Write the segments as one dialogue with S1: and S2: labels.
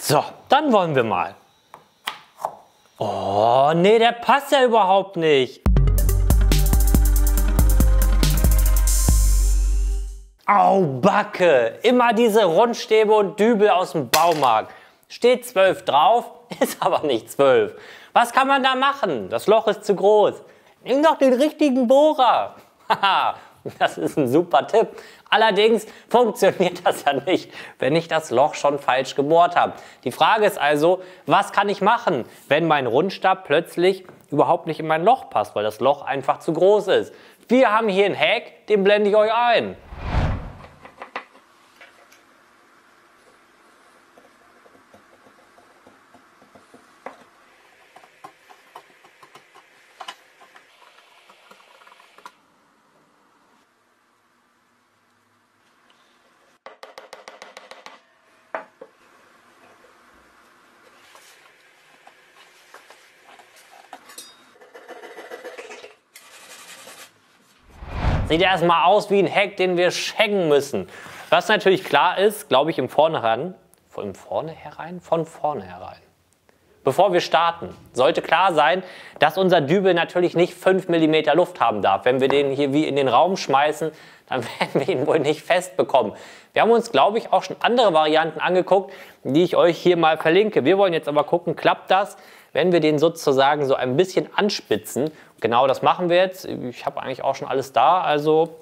S1: So, dann wollen wir mal. Oh, nee, der passt ja überhaupt nicht. Au, Backe. Immer diese Rundstäbe und Dübel aus dem Baumarkt. Steht 12 drauf, ist aber nicht 12. Was kann man da machen? Das Loch ist zu groß. Nimm doch den richtigen Bohrer. Haha, das ist ein super Tipp. Allerdings funktioniert das ja nicht, wenn ich das Loch schon falsch gebohrt habe. Die Frage ist also, was kann ich machen, wenn mein Rundstab plötzlich überhaupt nicht in mein Loch passt, weil das Loch einfach zu groß ist? Wir haben hier einen Hack, den blende ich euch ein. Sieht erstmal aus wie ein Hack, den wir checken müssen. Was natürlich klar ist, glaube ich, von vornherein. Bevor wir starten, sollte klar sein, dass unser Dübel natürlich nicht 5 mm Luft haben darf. Wenn wir den hier wie in den Raum schmeißen, dann werden wir ihn wohl nicht fest bekommen. Wir haben uns, glaube ich, auch schon andere Varianten angeguckt, die ich euch hier mal verlinke. Wir wollen jetzt aber gucken, klappt das, wenn wir den sozusagen so ein bisschen anspitzen. Genau das machen wir jetzt. Ich habe eigentlich auch schon alles da, also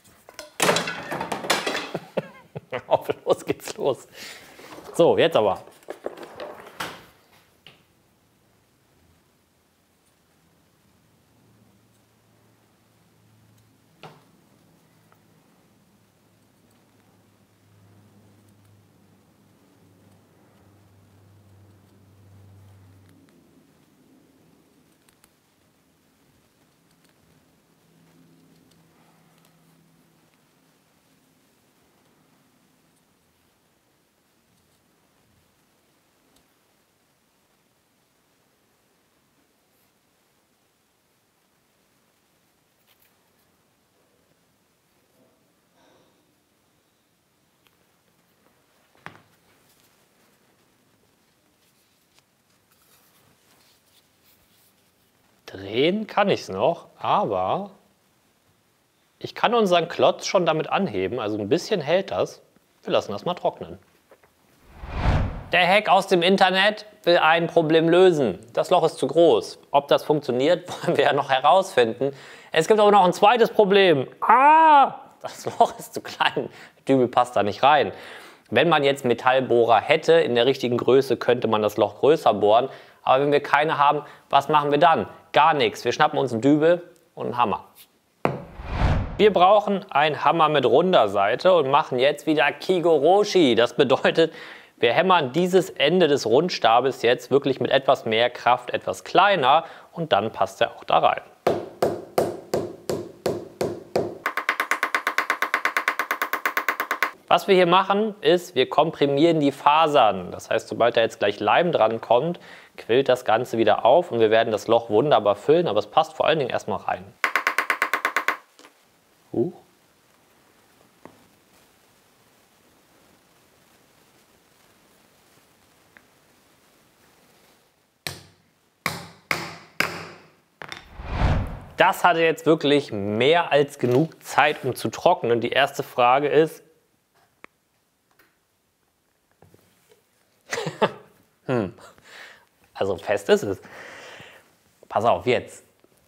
S1: los geht's los. So, jetzt aber. Drehen kann ich es noch, aber ich kann unseren Klotz schon damit anheben, also ein bisschen hält das. Wir lassen das mal trocknen. Der Hack aus dem Internet will ein Problem lösen. Das Loch ist zu groß. Ob das funktioniert, wollen wir ja noch herausfinden. Es gibt aber noch ein zweites Problem. Das Loch ist zu klein. Der Dübel passt da nicht rein. Wenn man jetzt Metallbohrer hätte, in der richtigen Größe, könnte man das Loch größer bohren. Aber wenn wir keine haben, was machen wir dann? Gar nichts. Wir schnappen uns einen Dübel und einen Hammer. Wir brauchen einen Hammer mit runder Seite und machen jetzt wieder Kigoroshi. Das bedeutet, wir hämmern dieses Ende des Rundstabes jetzt wirklich mit etwas mehr Kraft etwas kleiner und dann passt er auch da rein. Was wir hier machen, ist, wir komprimieren die Fasern. Das heißt, sobald da jetzt gleich Leim dran kommt, quillt das Ganze wieder auf und wir werden das Loch wunderbar füllen, aber es passt vor allen Dingen erstmal rein. Das hatte jetzt wirklich mehr als genug Zeit, um zu trocknen. Die erste Frage ist, also fest ist es. Pass auf, jetzt.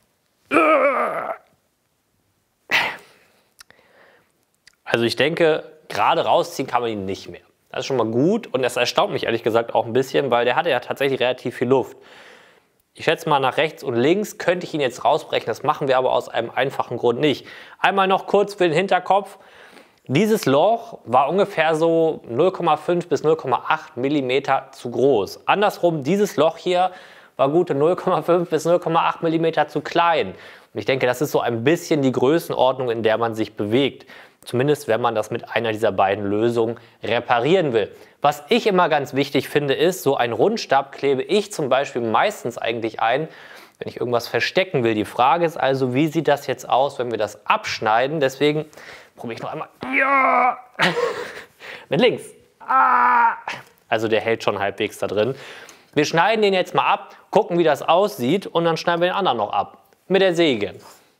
S1: Also ich denke, gerade rausziehen kann man ihn nicht mehr. Das ist schon mal gut und das erstaunt mich ehrlich gesagt auch ein bisschen, weil der hatte ja tatsächlich relativ viel Luft. Ich schätze mal, nach rechts und links könnte ich ihn jetzt rausbrechen. Das machen wir aber aus einem einfachen Grund nicht. Einmal noch kurz für den Hinterkopf. Dieses Loch war ungefähr so 0,5 bis 0,8 mm zu groß. Andersrum, dieses Loch hier war gute 0,5 bis 0,8 mm zu klein. Und ich denke, das ist so ein bisschen die Größenordnung, in der man sich bewegt. Zumindest, wenn man das mit einer dieser beiden Lösungen reparieren will. Was ich immer ganz wichtig finde, ist, so einen Rundstab klebe ich zum Beispiel meistens eigentlich ein, wenn ich irgendwas verstecken will. Die Frage ist also, wie sieht das jetzt aus, wenn wir das abschneiden? Deswegen probiere ich noch einmal. Ja! Mit links. Also der hält schon halbwegs da drin. Wir schneiden den jetzt mal ab, gucken, wie das aussieht und dann schneiden wir den anderen noch ab. Mit der Säge.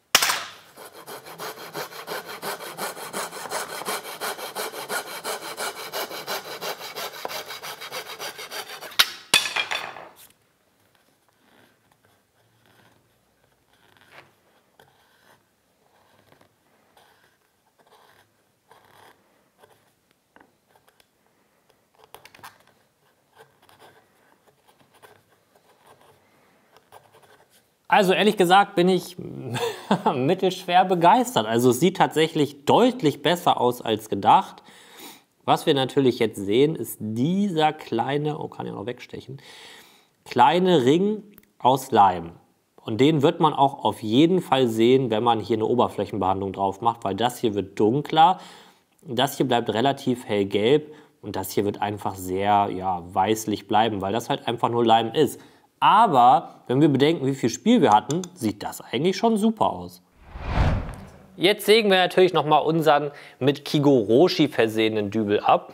S1: Also ehrlich gesagt bin ich mittelschwer begeistert. Also es sieht tatsächlich deutlich besser aus als gedacht. Was wir natürlich jetzt sehen, ist dieser kleine, oh, kann ja noch wegstechen, kleine Ring aus Leim. Und den wird man auch auf jeden Fall sehen, wenn man hier eine Oberflächenbehandlung drauf macht, weil das hier wird dunkler, das hier bleibt relativ hellgelb und das hier wird einfach sehr weißlich bleiben, weil das halt einfach nur Leim ist. Aber wenn wir bedenken, wie viel Spiel wir hatten, sieht das eigentlich schon super aus. Jetzt sägen wir natürlich nochmal unseren mit Kigoroshi versehenen Dübel ab.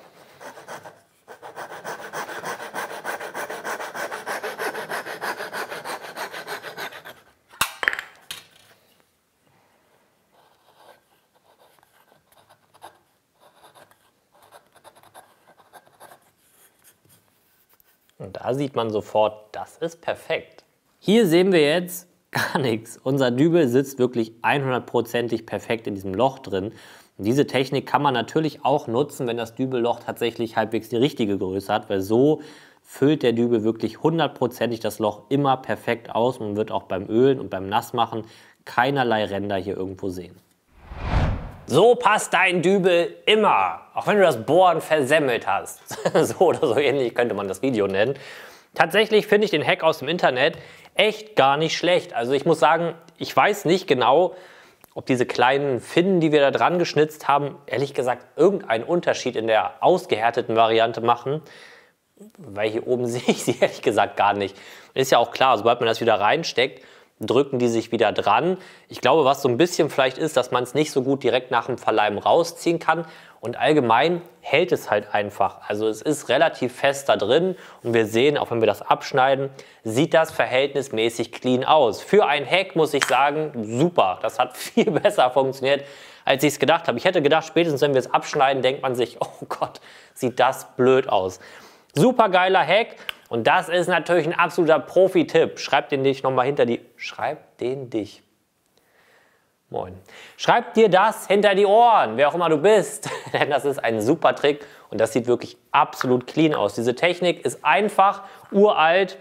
S1: Und da sieht man sofort, das ist perfekt. Hier sehen wir jetzt gar nichts. Unser Dübel sitzt wirklich 100%ig perfekt in diesem Loch drin. Und diese Technik kann man natürlich auch nutzen, wenn das Dübelloch tatsächlich halbwegs die richtige Größe hat, weil so füllt der Dübel wirklich 100%ig das Loch immer perfekt aus und wird auch beim Ölen und beim Nassmachen keinerlei Ränder hier irgendwo sehen. So passt dein Dübel immer, auch wenn du das Bohren versemmelt hast. So oder so ähnlich könnte man das Video nennen. Tatsächlich finde ich den Hack aus dem Internet echt gar nicht schlecht. Also ich muss sagen, ich weiß nicht genau, ob diese kleinen Finnen, die wir da dran geschnitzt haben, ehrlich gesagt irgendeinen Unterschied in der ausgehärteten Variante machen. Weil hier oben sehe ich sie ehrlich gesagt gar nicht. Ist ja auch klar, sobald man das wieder reinsteckt, drücken die sich wieder dran. Ich glaube, was so ein bisschen vielleicht ist, dass man es nicht so gut direkt nach dem Verleimen rausziehen kann. Und allgemein hält es halt einfach. Also es ist relativ fest da drin. Und wir sehen, auch wenn wir das abschneiden, sieht das verhältnismäßig clean aus. Für ein Hack muss ich sagen, super. Das hat viel besser funktioniert, als ich es gedacht habe. Ich hätte gedacht, spätestens wenn wir es abschneiden, denkt man sich, oh Gott, sieht das blöd aus. Super geiler Hack. Und das ist natürlich ein absoluter Profi-Tipp. Schreib den dich nochmal hinter die... Schreib den dich. Moin. Schreib dir das hinter die Ohren, wer auch immer du bist. Denn das ist ein super Trick und das sieht wirklich absolut clean aus. Diese Technik ist einfach, uralt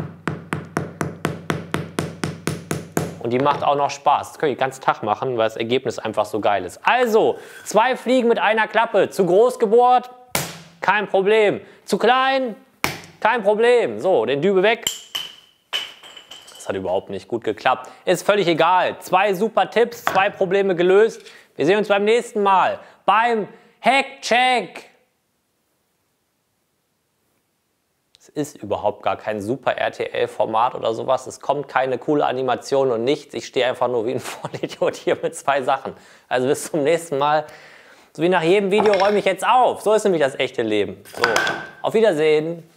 S1: und die macht auch noch Spaß. Das könnt ihr den ganzen Tag machen, weil das Ergebnis einfach so geil ist. Also, 2 Fliegen mit einer Klappe. Zu groß gebohrt? Kein Problem. Zu klein? Kein Problem. So, den Dübel weg. Das hat überhaupt nicht gut geklappt. Ist völlig egal. 2 super Tipps, 2 Probleme gelöst. Wir sehen uns beim nächsten Mal beim Hack-Check. Es ist überhaupt gar kein super RTL-Format oder sowas. Es kommt keine coole Animation und nichts. Ich stehe einfach nur wie ein Vollidiot hier mit 2 Sachen. Also bis zum nächsten Mal. So wie nach jedem Video räume ich jetzt auf. So ist nämlich das echte Leben. So, auf Wiedersehen.